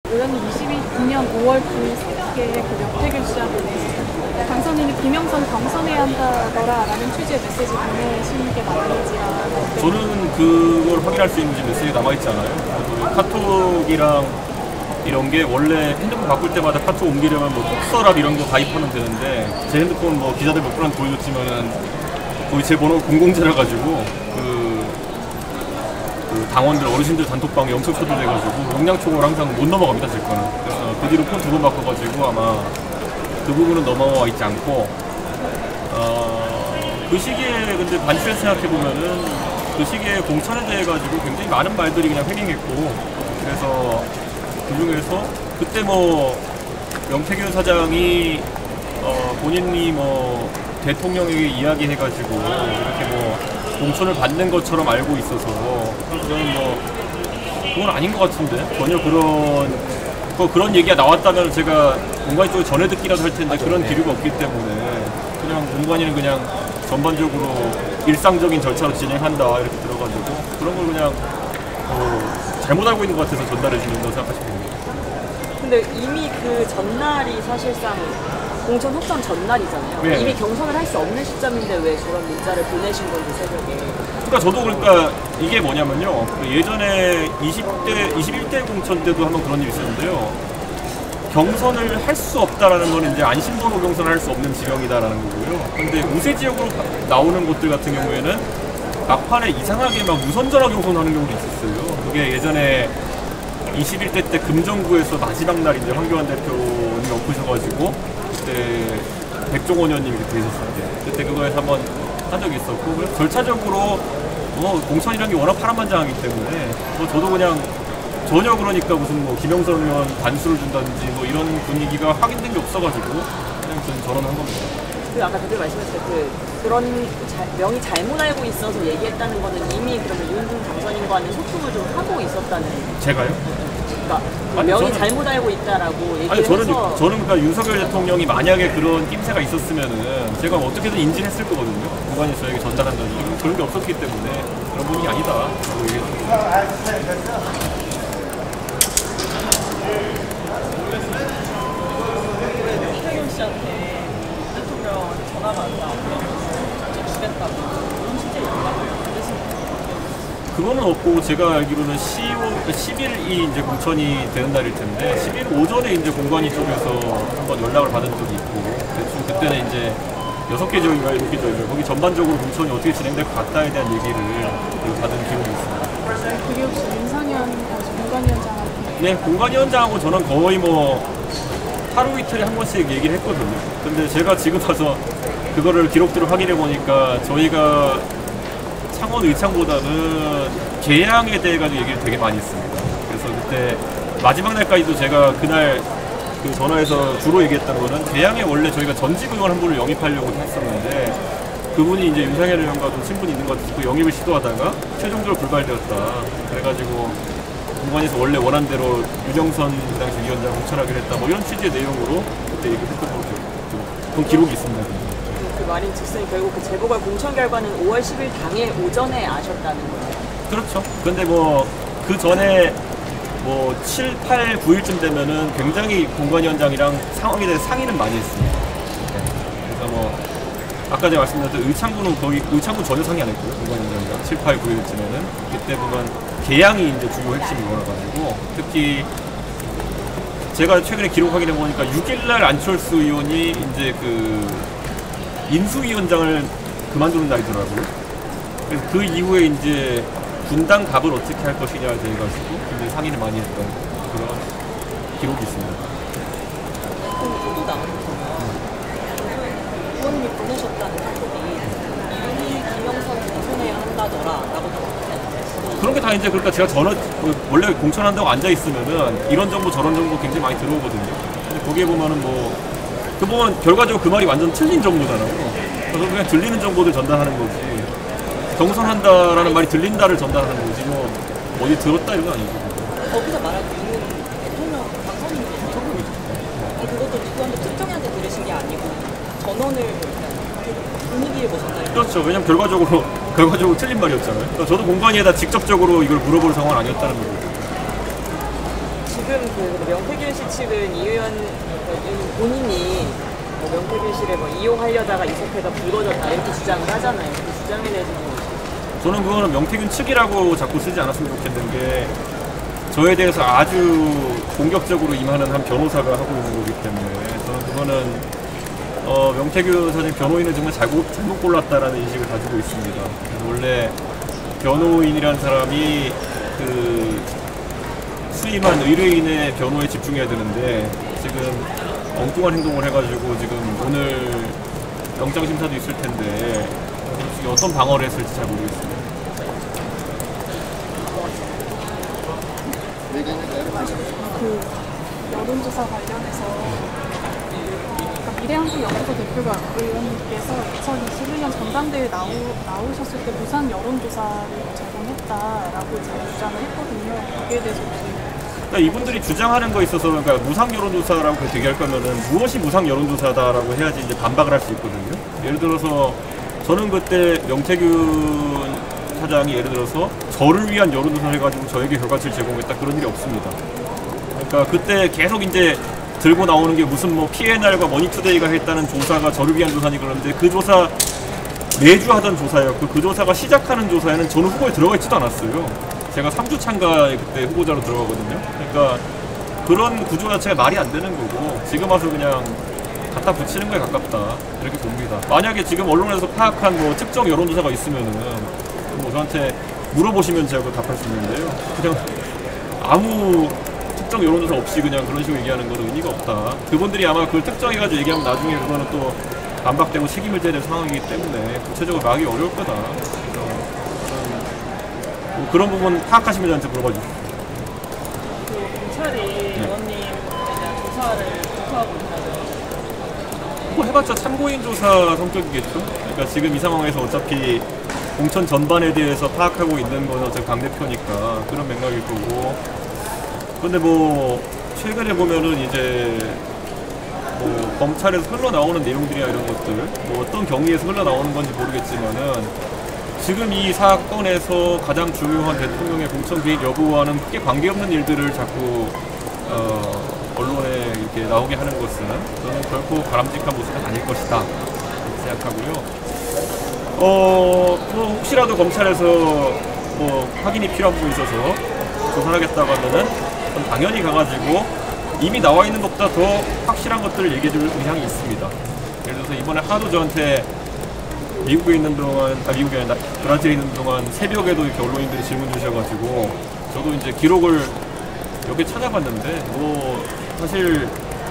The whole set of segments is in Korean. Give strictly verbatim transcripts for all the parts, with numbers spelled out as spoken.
의원님 이십구 년 오월 구일 새벽에 그 명태균 씨한테 당선인이 김영선 경선해야 한다더라라는 취지의 메시지 보내신 게 맞는지랑. 저는 그걸 확인할 수 있는지 메시지 남아있지 않아요. 카톡이랑 이런 게 원래 핸드폰 바꿀 때마다 카톡 옮기려면 뭐 톡서랍 이런 거 가입하면 되는데 제 핸드폰 뭐 기자들 몇 분한테 보여줬지만은 거의 제 번호가 공공재라 가지고 그, 그 당원들 어르신들 단톡방에 엄청 초대돼가지고 용량총으로 항상 못 넘어갑니다 제 거는. 그래서 그 뒤로 폰 두 번 바꿔가지고 아마 그 부분은 넘어와 있지 않고 어, 그 시기에 근데 반대로 생각해보면은 그 시기에 공천에 대해 가지고 굉장히 많은 말들이 그냥 횡행했고 그래서 그 중에서 그때 뭐 명태균 사장이 어, 본인이 뭐 대통령에게 이야기해가지고 이렇게 뭐 공천을 받는 것처럼 알고 있어서 저는 뭐 그건 아닌 것 같은데 전혀 그런 뭐 그런 얘기가 나왔다면 제가 공관위 쪽에 전해 듣기라도 할 텐데 그런 기류가 없기 때문에 그냥 공관위는 그냥 전반적으로 일상적인 절차로 진행한다 이렇게 들어가지고 그런 걸 그냥 어 잘못 알고 있는 것 같아서 전달해 주는다고 생각하시면 됩니다. 근데 이미 그 전날이 사실상 공천 확정 전날이잖아요. 네. 이미 경선을 할 수 없는 시점인데 왜 그런 문자를 보내신 건지 새벽에. 그러니까 저도 그러니까 이게 뭐냐면요. 예전에 이십 대, 이십일 대 공천 때도 한번 그런 일이 있었는데요. 경선을 할 수 없다라는 건 이제 안심번호 경선을 할 수 없는 지명이다라는 거고요. 근데 우세 지역으로 나오는 곳들 같은 경우에는 막판에 이상하게 막 무선전화 경선하는 경우도 있었어요. 그게 예전에 이십일 대 때 금정구에서 마지막 날 이제 황교안 대표님이 엎으셔가지고 그때 백종원 의원님이 그때 계셨을 때 그때 그거에서 한번 한 적이 있었고 그래서 절차적으로 뭐 공천이라는 게 워낙 파란만장하기 때문에 뭐 저도 그냥 전혀 그러니까 무슨 뭐 김영선 의원 단수를 준다든지 뭐 이런 분위기가 확인된 게 없어가지고 그냥 저는 전원한 겁니다. 그 아까 대표 말씀하셨을 때 그 그런 자, 명의 잘못 알고 있어서 얘기했다는 거는 이미 그러면 윤 당선인과는 소통을 좀 하고 있었다는. 제가요? 그러니까 아니, 명의 저는, 잘못 알고 있다라고 얘기를 아니 저는 해서. 저는 그러니까 윤석열 대통령이 만약에 그런 낌새가 있었으면은 제가 어떻게든 인지를 했을 거거든요. 공관위 저에게 전달한다든지 그런 게 없었기 때문에 그런 분이 아니다. 태균 씨한테 대통령 전화가 왔다. 주겠다고. 그런 실제 있다고요? 그거는 없고 제가 알기로는 십일 일이 이제 공천이 되는 날일 텐데 십일 오전에 이제 공관위 쪽에서 한번 연락을 받은 적이 있고 대충 그때는 이제 여섯 개 지역인가 일곱 개 지역인가 거기 전반적으로 공천이 어떻게 진행될 것 같다에 대한 얘기를 받은 기록이 있습니다. 그게 혹시 윤상현 공관위원장하고? 네, 공관위원장하고 저는 거의 뭐 하루 이틀에 한 번씩 얘기를 했거든요. 근데 제가 지금 와서 그거를 기록들을 확인해 보니까 저희가 창원 의창보다는 개항에 대해 가지고 얘기를 되게 많이 했습니다. 그래서 그때 마지막 날까지도 제가 그날 그 전화에서 주로 얘기했던 거는 개항에 원래 저희가 전직 의원 한 분을 영입하려고 했었는데 그분이 이제 윤상현 의원과 좀 친분이 있는 것 같아서 그 영입을 시도하다가 최종적으로 불발되었다. 그래가지고 공관위에서 원래 원한 대로 유정선 그 당시 위원장 공천하기로 했다. 뭐 이런 취지의 내용으로 그때 얘기를 했던 걸로 그런 기록이 있습니다. 그 말인 즉슨 결국 그 재보궐 공천 결과는 오월 십일 당일 오전에 아셨다는 거예요? 그렇죠. 근데 뭐 그 전에 뭐 칠, 팔, 구 일쯤 되면은 굉장히 공관위원장이랑 상황에 대해서 상의는 많이 했습니다. 네. 그래서 뭐 아까 제가 말씀드렸던 의창구는 거의 의창구 전혀 상의 안 했고요. 공관위원장이랑 칠, 팔, 구 일쯤에는 그때 보면 개항이 이제 주요 핵심이 되어가지고 특히 제가 최근에 기록 확인해 보니까 육 일날 안철수 의원이 이제 그 인수위원장을 그만두는 날이더라고요. 그래서 그 이후에 이제 분당 갑을 어떻게 할 것이냐에 대해 가지고 굉장히 상의를 많이 했던 그런 기록이 있습니다. 또 나오는 거예요. 의원님이 보내셨다는 카톡이 이미 김영선 공천해야 한다더라라고 나왔는데 그런 게 다 이제 그러니까 제가 전화 원래 공천한다고 앉아 있으면은 이런 정보 저런 정보 굉장히 많이 들어오거든요. 근데 거기에 보면은 뭐 그 보면 결과적으로 그 말이 완전 틀린 정보잖아요. 그래서 그냥 들리는 정보들 전달하는 거지. 경선한다라는 말이 들린다를 전달하는 거지. 뭐 어디 들었다 이런 건 아니고. 거기서 말하고 있는 대통령 당선인이죠. 정국이죠. 그것도 누구한테 특정한테 들으신 게 아니고 전원을 분위기를 보셨나요? 그렇죠. 왜냐면 결과적으로 결과적으로 틀린 말이었잖아요. 그러니까 저도 공관위에다 직접적으로 이걸 물어볼 상황은 아니었다는 거죠. 지금 지금 그 명태균 씨 측은 이 의원 본인이 뭐 명태균 씨를 뭐 이용하려다가 이 사태가 불거졌다 이렇게 주장을 하잖아요. 그 주장에 대해서 저는 그거는 명태균 측이라고 자꾸 쓰지 않았으면 좋겠는 게 저에 대해서 아주 공격적으로 임하는 한 변호사가 하고 있는 거기 때문에 저는 그거는 어, 명태균 사실 변호인은 정말 잘못, 잘못 골랐다라는 인식을 가지고 있습니다. 원래 변호인이라는 사람이 그 수임한 의뢰인의 변호에 집중해야 되는데 지금 엉뚱한 행동을 해가지고 지금 오늘 영장심사도 있을 텐데 어떤 방어를 했을지 잘 모르겠습니다. 그 여론조사 관련해서 그러니까 미래한국연구소 대표가 의원님께서 이천이십일 년 전당대회 나오, 나오셨을 때 무상 여론조사를 제공했다라고 이제 주장을 했거든요. 거기에 대해서 그러니까 이분들이 주장하는 거에 있어서 그러니까 무상 여론조사라고 얘기할 거면은 무엇이 무상 여론조사다라고 해야지 이제 반박을 할 수 있거든요. 예를 들어서 저는 그때 명태균 사장이 예를 들어서 저를 위한 여론조사를 해가지고 저에게 결과치를 제공했다 그런 일이 없습니다. 그러니까 그때 계속 이제 들고 나오는 게 무슨 뭐 피엔알과 머니투데이가 했다는 조사가 저를 위한 조사니 그러는데 그 조사 매주 하던 조사였고 그 조사가 시작하는 조사에는 저는 후보에 들어가 있지도 않았어요. 제가 삼 주 참가에 그때 후보자로 들어가거든요. 그러니까 그런 구조 자체가 말이 안 되는 거고 지금 와서 그냥 갖다 붙이는 거에 가깝다 이렇게 봅니다. 만약에 지금 언론에서 파악한 뭐 특정 여론조사가 있으면은 뭐 저한테 물어보시면 제가 그걸 답할 수 있는데요. 그냥 아무 특정 여론조사 없이 그냥 그런 식으로 얘기하는 건 의미가 없다. 그분들이 아마 그걸 특정해가지고 얘기하면 나중에 그거는 또 반박되고 책임을 져야 될 상황이기 때문에 구체적으로 말하기 어려울 거다. 그래서 뭐 그런 부분 파악하시면 저한테 물어봐 주십시오. 그 검찰이 의원님에 대한 조사를 검토하고 있다고요? 뭐 해봤자 참고인 조사 성격이겠죠. 그러니까 지금 이 상황에서 어차피 공천 전반에 대해서 파악하고 있는 건 어차피 당대표니까 그런 맥락일 거고. 근데 뭐 최근에 보면은 이제 뭐 검찰에서 흘러나오는 내용들이나 이런 것들 뭐 어떤 경위에서 흘러나오는 건지 모르겠지만은 지금 이 사건에서 가장 중요한 대통령의 공천 개입 여부와는 크게 관계없는 일들을 자꾸 어 언론에 이렇게 나오게 하는 것은 저는 결코 바람직한 모습은 아닐 것이다 이렇게 생각하고요. 어, 뭐 혹시라도 검찰에서 뭐 확인이 필요한 부분이 있어서 조사를 하겠다고 하면은 당연히 가가지고 이미 나와 있는 것보다 더 확실한 것들을 얘기해 줄 의향이 있습니다. 예를 들어서 이번에 하도 저한테 미국에 있는 동안, 아 미국이 아니라 브라질에 있는 동안 새벽에도 이렇게 언론인들이 질문 주셔가지고 저도 이제 기록을 몇 개 찾아봤는데 뭐 사실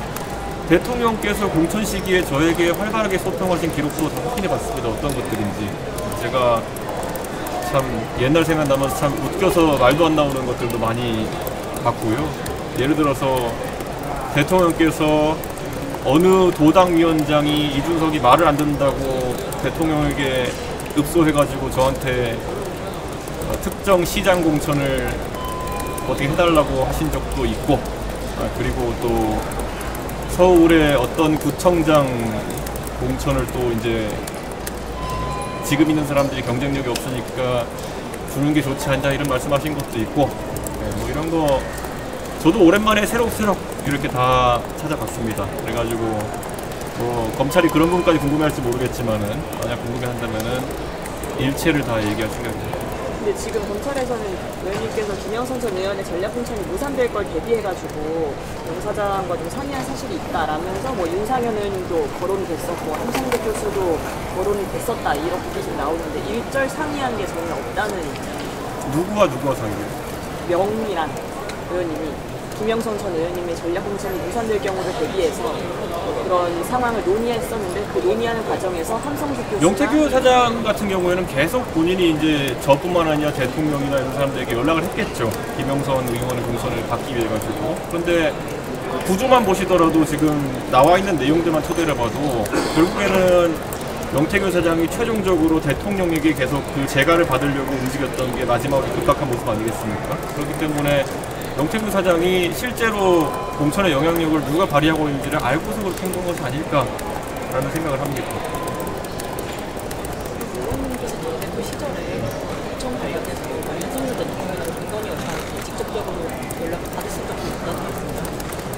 대통령께서 공천 시기에 저에게 활발하게 소통하신 기록도 다 확인해봤습니다. 어떤 것들인지. 제가 참 옛날 생각나면서 참 웃겨서 말도 안 나오는 것들도 많이 봤고요. 예를 들어서 대통령께서 어느 도당위원장이 이준석이 말을 안 듣는다고 대통령에게 읍소해가지고 저한테 특정 시장 공천을 어떻게 해달라고 하신 적도 있고, 아, 그리고 또 서울의 어떤 구청장 공천을 또 이제 지금 있는 사람들이 경쟁력이 없으니까 주는 게 좋지 않냐 이런 말씀하신 것도 있고, 네, 뭐 이런 거 저도 오랜만에 새록새록 이렇게 다 찾아봤습니다. 그래가지고 뭐 검찰이 그런 부분까지 궁금해할지 모르겠지만은 만약 궁금해한다면은 일체를 다 얘기할 생각입니다. 근데 지금 검찰에서는 의원님께서 김영선 전 의원의 전략 공천이 무산될 걸 대비해가지고 용 사장과 좀 상의한 사실이 있다라면서 뭐 윤상현 의원님도 거론이 됐었고 한상대 교수도 거론이 됐었다 이렇게 계속 나오는데 일절 상의한 게 전혀 없다는 누구와 누구와 상의해요? 명이란 의원님이 김영선 전 의원님의 전략 공천이 무산될 경우를 대비해서 그런 상황을 논의했었는데 그 논의하는 과정에서 함성주 교수나 명태균 사장 같은 경우에는 계속 본인이 이제 저뿐만 아니라 대통령이나 이런 사람들에게 연락을 했겠죠. 김영선 의원의 공천을 받기 위해 가지고. 그런데 구조만 보시더라도 지금 나와 있는 내용들만 토대를 봐도 결국에는 명태균 사장이 최종적으로 대통령에게 계속 그 재가를 받으려고 움직였던 게 마지막으로 급박한 모습 아니겠습니까? 그렇기 때문에 명태균 사장이 실제로 공천의 영향력을 누가 발휘하고 있는지를 알고서 그렇게 한 것이 아닐까라는 생각을 합니다. 의원님께서 대표 시절에 공천 관련해서 윤석열 대통령이나 김건희 여사한테 직접적으로 연락을 받으신 적이 있다는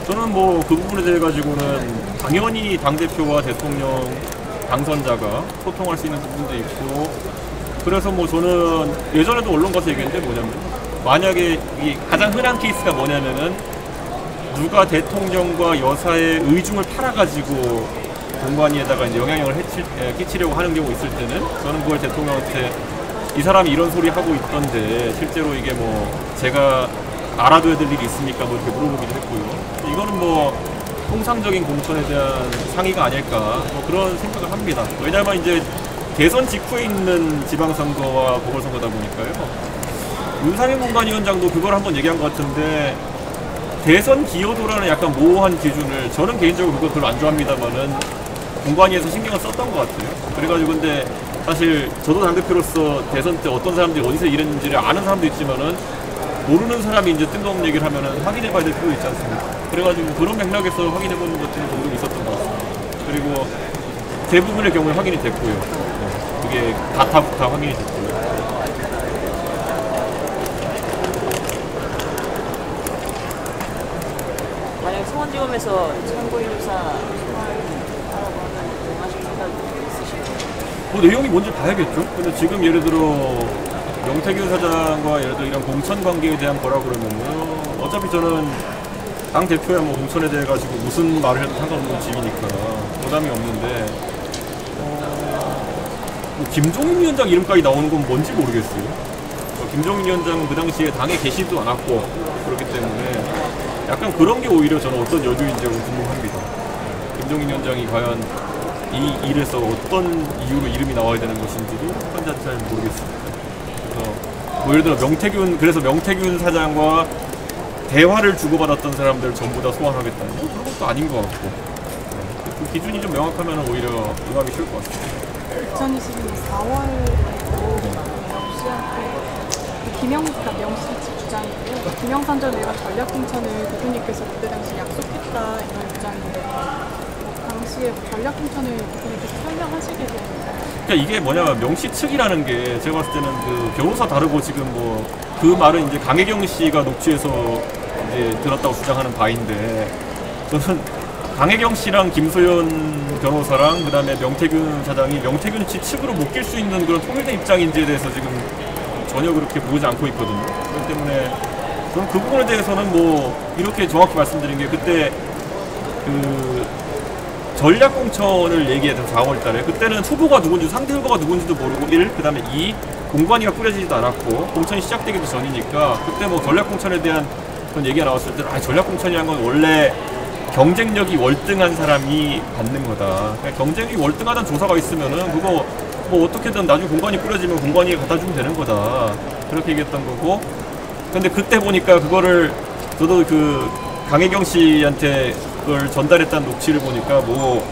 저는 뭐 그 부분에 대해 가지고는 당연히 당대표와 대통령 당선자가 소통할 수 있는 부분도 있고, 그래서 뭐 저는 예전에도 언론 가서 얘기했는데 뭐냐면, 만약에 이 가장 흔한 케이스가 뭐냐면은 누가 대통령과 여사의 의중을 팔아가지고 공관위에다가 이제 영향력을 해치, 에, 끼치려고 하는 경우 있을 때는 저는 그걸 대통령한테 이 사람이 이런 소리 하고 있던데 실제로 이게 뭐 제가 알아둬야 될 일이 있습니까? 뭐 이렇게 물어보기도 했고요. 이거는 뭐 통상적인 공천에 대한 상의가 아닐까 뭐 그런 생각을 합니다. 왜냐하면 이제 대선 직후에 있는 지방선거와 보궐선거다 보니까요. 윤상현 공관위원장도 그걸 한번 얘기한 것 같은데, 대선 기여도라는 약간 모호한 기준을, 저는 개인적으로 그거 별로 안 좋아합니다만은 공관위에서 신경을 썼던 것 같아요. 그래가지고 근데 사실 저도 당대표로서 대선 때 어떤 사람들이 어디서 일했는지를 아는 사람도 있지만은 모르는 사람이 이제 뜬금없는 얘기를 하면은 확인해봐야 될 필요도 있지 않습니까? 그래가지고 그런 맥락에서 확인해보는 것들이 종종 있었던 것 같습니다. 그리고 대부분의 경우에 확인이 됐고요. 그게 다타부타 확인이 됐고요. 만약 수원지검에서 참고인사 소환하라고 하면 동하실 생각이 있으실까요? 뭐 내용이 뭔지 봐야겠죠. 근데 지금 예를 들어 명태균 사장과 예를 들어 이런 공천 관계에 대한 거라 그러면요, 어차피 저는 당 대표야 뭐 공천에 대해 가지고 무슨 말을 해도 상관없는 직이니까 부담이 없는데, 어, 뭐 김종인 위원장 이름까지 나오는 건 뭔지 모르겠어요. 어, 김종인 위원장은 그 당시에 당에 계시지도 않았고 그렇기 때문에 약간 그런 게 오히려 저는 어떤 여주인지 궁금합니다. 김종인 위원장이 과연 이 일에서 어떤 이유로 이름이 나와야 되는 것인지도 현재 잘 모르겠습니다. 그래서 뭐 예를 들어 명태균, 그래서 명태균 사장과 대화를 주고받았던 사람들 전부 다 소환하겠다는 거, 그런 것도 아닌 것 같고, 네. 그 기준이 좀 명확하면 오히려 응하기 쉬울 것 같습니다. 이천이십이 년 사월에도 씨한테 김영사 명씨 측 주장이고요. 김영삼 전 의원 전략공천을 대표님께서 그때 당시 약속했다 이런 주장인데, 당시에 전략공천을 대표님께서 설명하시게 됩니다. 그러니까 이게 뭐냐면 명씨 측이라는 게 제가 봤을 때는 그 변호사 다르고 지금 뭐 그 말은 이제 강혜경 씨가 녹취해서 이제 들었다고 주장하는 바인데, 저는 강혜경 씨랑 김소연 변호사랑 그 다음에 명태균 사장이 명태균 씨 측으로 묶일 수 있는 그런 통일된 입장인지에 대해서 지금 전혀 그렇게 보이지 않고 있거든요. 그렇기 때문에 저는 그 부분에 대해서는 뭐 이렇게 정확히 말씀드린 게, 그때 그 전략공천을 얘기했던 사월 달에 그때는 후보가 누군지, 상대 후보가 누군지도 모르고 일, 그 다음에 이, 공관위가 꾸려지지도 않았고 공천이 시작되기도 전이니까 그때 뭐 전략공천에 대한 그런 얘기가 나왔을 때, 아, 전략공천이란 건 원래 경쟁력이 월등한 사람이 받는 거다. 그러니까 경쟁력이 월등하다는 조사가 있으면은 그거 뭐 어떻게든 나중에 공관위 꾸려지면 공관위에 갖다 주면 되는 거다. 그렇게 얘기했던 거고, 근데 그때 보니까 그거를 저도 그 강혜경 씨한테 그걸 전달했다는 녹취를 보니까 뭐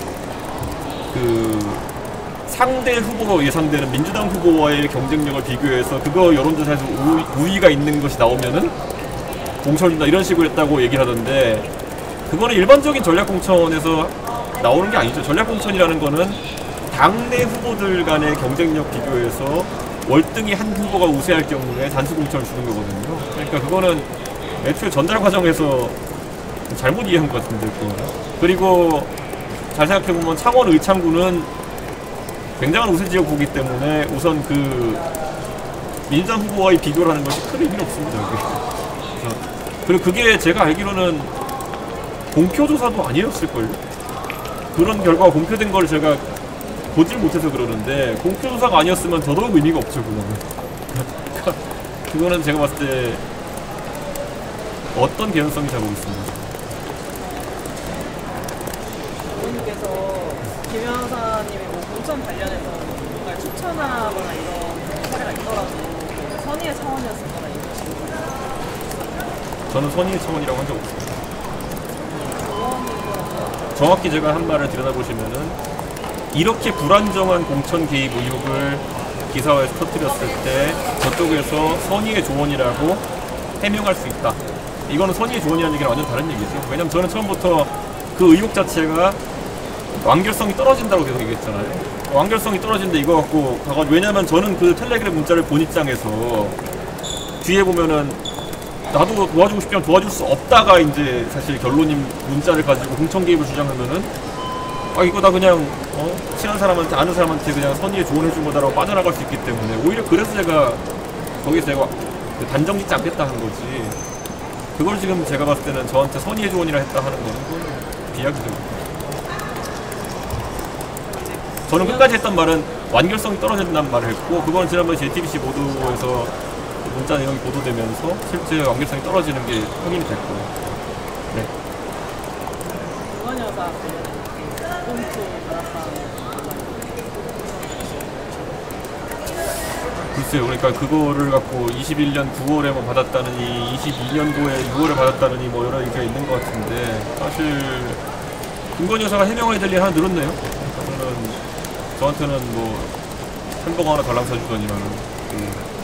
그 상대 후보로 예상되는 민주당 후보와의 경쟁력을 비교해서 그거 여론조사에서 우위, 우위가 있는 것이 나오면은 공천을 준다 이런 식으로 했다고 얘기를 하던데, 그거는 일반적인 전략공천에서 나오는 게 아니죠. 전략공천이라는 거는 당내 후보들 간의 경쟁력 비교해서 월등히 한 후보가 우세할 경우에 단수 공천을 주는 거거든요. 그러니까 그거는 애초에 전달 과정에서 잘못 이해한 것 같은데, 그거는. 그리고 잘 생각해보면 창원 의창구는 굉장한 우세 지역구이기 때문에 우선 그 민주당 후보와의 비교를 하는 것이 큰 의미는 없습니다. 그래서 그리고 그게 제가 알기로는 공표조사도 아니었을걸요. 그런 결과가 공표된 걸 제가 보질 못해서 그러는데, 공표조사가 아니었으면 더더욱 의미가 없죠, 그거는. 그러니까 그거는 제가 봤을 때 어떤 개연성이 잘 모르겠습니다. 의원님께서 김 변호사님의 뭐 공천 관련해서 뭔가 추천하거나 이런 사례가 있더라도 선의의 차원이었을 거라 얘기하시는 저는 선의의 차원이라고 한 적 없습니다. 정확히 제가 한 말을 들여다보시면은 이렇게 불안정한 공천 개입 의혹을 기사화에서 터뜨렸을 때 저쪽에서 선의의 조언이라고 해명할 수 있다. 이거는 선의의 조언이라는 얘기랑 완전 다른 얘기죠. 왜냐면 저는 처음부터 그 의혹 자체가 완결성이 떨어진다고 계속 얘기했잖아요. 완결성이 떨어진데 이거 갖고 가가지고, 왜냐면 저는 그 텔레그램 문자를 본 입장에서 뒤에 보면은 나도 도와주고 싶지만 도와줄 수 없다가 이제 사실 결론인 문자를 가지고 공천 개입을 주장하면은 아 이거 다 그냥 어? 친한 사람한테 아는 사람한테 그냥 선의의 조언해 준 거다라고 빠져나갈 수 있기 때문에 오히려 그래서 제가 거기서 제가 그 단정 짓지 않겠다 하는 거지. 그걸 지금 제가 봤을 때는 저한테 선의의 조언이라 했다 하는 거는 그건 비약이죠. 저는 끝까지 했던 말은 완결성이 떨어진다는 말을 했고 그건 지난번 제이티비씨 보도에서 문자 내용이 보도되면서 실제 완결성이 떨어지는 게 확인이 됐고. 네. 이원 여사 꼼수 받았다는 글쎄요. 그러니까 그거를 갖고 이십일 년 구월에 뭐 받았다느니 이십이 년도에 유월에 받았다느니 뭐 여러 얘기가 있는 것 같은데 사실 김건희 여사가 해명해야 될 일 하나 늘었네요. 저는 저한테는 뭐 햄버거 하나 달랑 사주더니만은 그